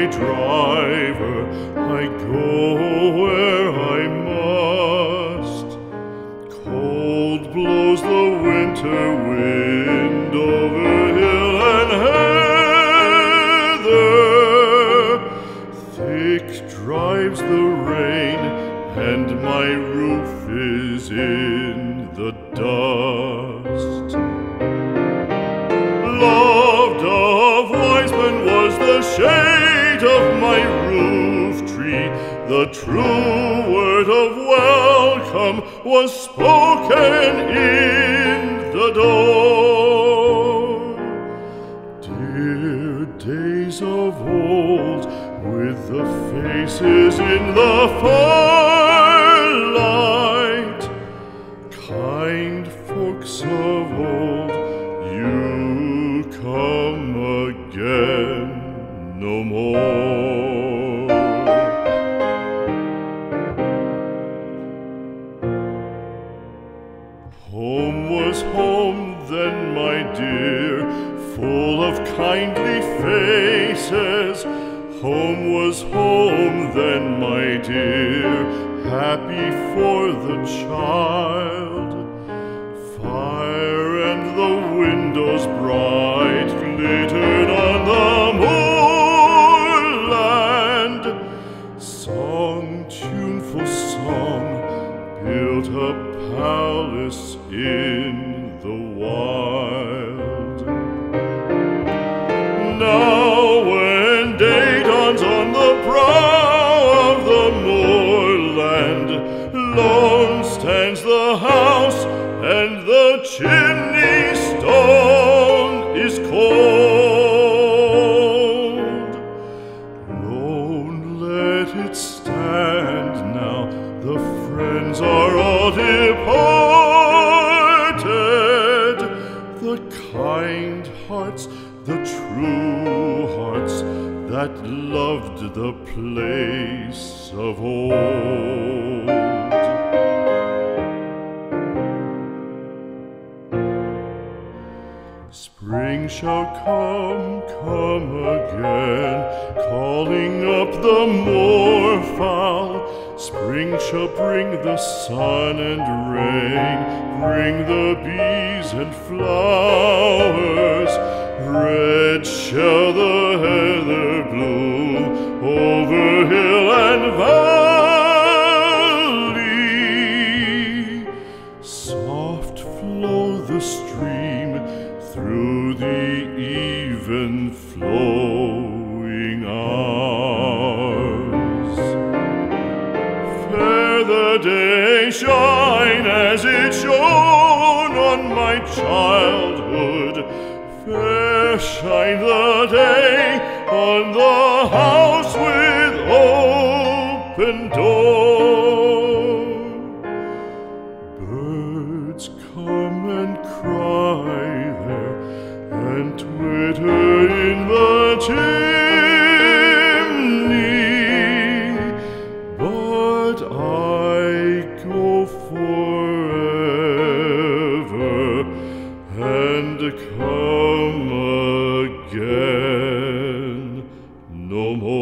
my driver, I go where I must. Cold blows the winter wind over hill and heather. Thick drives the rain, and my roof is in the dust. Loved of wise men was the shade of my roof tree. The true word of welcome was spoken in the door. Dear days of old, with the faces in the firelight, kind folks of old, you come again no more. Home was home then, my dear, full of kindly faces. Home was home then, my dear, happy for the child. Fire and the windows bright glittered on the moorland. Song, tuneful song, built a palace in the wild. Now when day dawns on the brow of the moorland, lone stands the house, and the chimney stone is cold. Lone let it stand now, the friends are all departed. The kind hearts, the true hearts, that loved the place of old. Spring shall come again, calling up the moorfowl. Spring shall bring the sun and rain, bring the bees and flowers. Red shall the heather bloom over hill and valley. Soft flow the stream through the even flowing hours. Fair the day shine as it shone on my childhood. Fair shine the day on the house with open door. Birds come and cry there, and twitter in the chimney, but I go forever and come again no more.